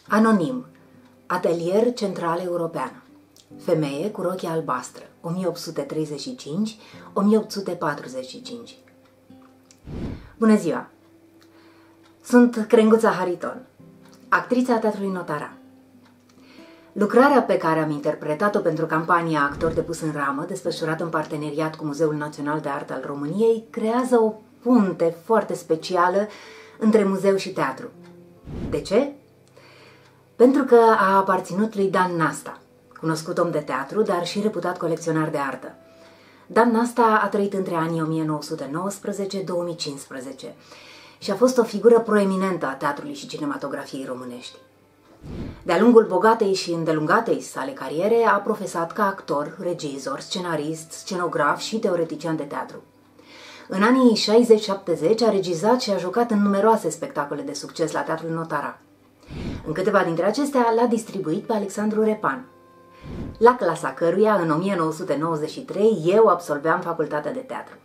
Anonim, Atelier Central European. Femeie cu rochie albastră, 1835-1845. Bună ziua! Sunt Crenguța Hariton, actrița Teatrului Notara. Lucrarea pe care am interpretat-o pentru campania Actor de pus în ramă, desfășurată în parteneriat cu Muzeul Național de Artă al României, creează o punte foarte specială între muzeu și teatru. De ce? Pentru că a aparținut lui Dan Nasta, cunoscut om de teatru, dar și reputat colecționar de artă. Dan Nasta a trăit între anii 1919-2015 și a fost o figură proeminentă a teatrului și cinematografiei românești. De-a lungul bogatei și îndelungatei sale cariere a profesat ca actor, regizor, scenarist, scenograf și teoretician de teatru. În anii 60-70 a regizat și a jucat în numeroase spectacole de succes la Teatrul Notara. În câteva dintre acestea l-a distribuit pe Alexandru Repan, la clasa căruia, în 1993, eu absolveam facultatea de teatru.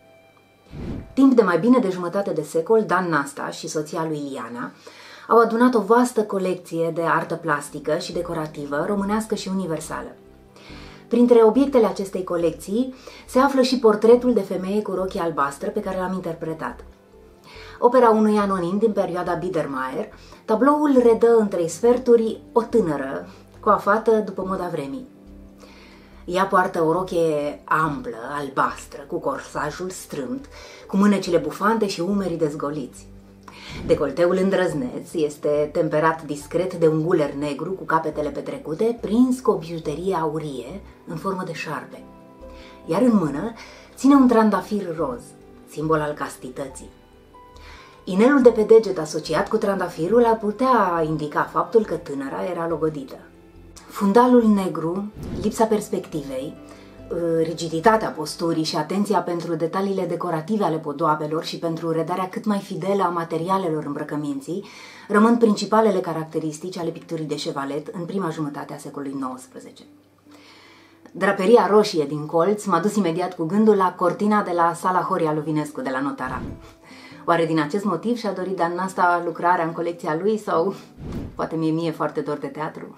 Timp de mai bine de jumătate de secol, Dan Nasta și soția lui Iliana au adunat o vastă colecție de artă plastică și decorativă, românească și universală. Printre obiectele acestei colecții se află și portretul de femeie cu rochie albastră pe care l-am interpretat. Opera unui anonim din perioada Biedermeier, tabloul redă în 3 sferturi o tânără, coafată după moda vremii. Ea poartă o rochie amplă, albastră, cu corsajul strâmt, cu mânecile bufante și umerii dezgoliți. Decolteul îndrăzneț este temperat discret de un guler negru cu capetele petrecute, prins cu o bijuterie aurie în formă de șarpe. Iar în mână ține un trandafir roz, simbol al castității. Inelul de pe deget asociat cu trandafirul ar putea indica faptul că tânăra era logodită. Fundalul negru, lipsa perspectivei, rigiditatea posturii și atenția pentru detaliile decorative ale podoabelor și pentru redarea cât mai fidelă a materialelor îmbrăcăminții rămân principalele caracteristici ale picturii de șevalet în prima jumătate a secolului XIX. Draperia roșie din colț m-a dus imediat cu gândul la cortina de la Sala Horia Lovinescu de la Notara. Oare din acest motiv și-a dorit Dan Nasta lucrarea în colecția lui sau poate mie foarte dor de teatru?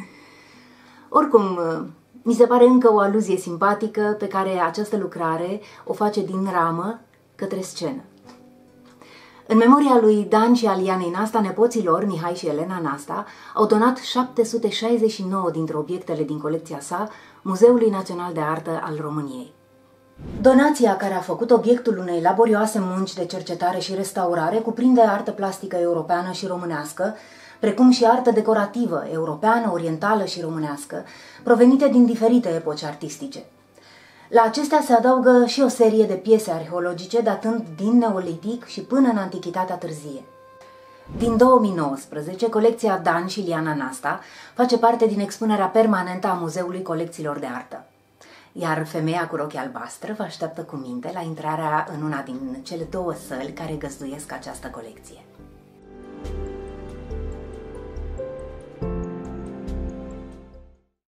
Oricum, mi se pare încă o aluzie simpatică pe care această lucrare o face din ramă către scenă. În memoria lui Dan și Alianei Nasta, nepoții lor, Mihai și Elena Nasta, au donat 769 dintre obiectele din colecția sa Muzeului Național de Artă al României. Donația, care a făcut obiectul unei laborioase munci de cercetare și restaurare, cuprinde artă plastică europeană și românească, precum și artă decorativă europeană, orientală și românească, provenite din diferite epoci artistice. La acestea se adaugă și o serie de piese arheologice datând din Neolitic și până în Antichitatea târzie. Din 2019, colecția Dan și Iliana Nasta face parte din expunerea permanentă a Muzeului Colecțiilor de Artă. Iar femeia cu rochie albastră vă așteaptă cu minte la intrarea în una din cele 2 săli care găzduiesc această colecție.